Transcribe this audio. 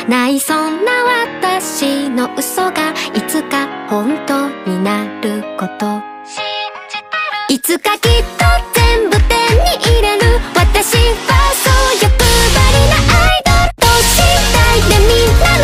ないそんな私の嘘がいつか本当になること信じてる。いつかきっと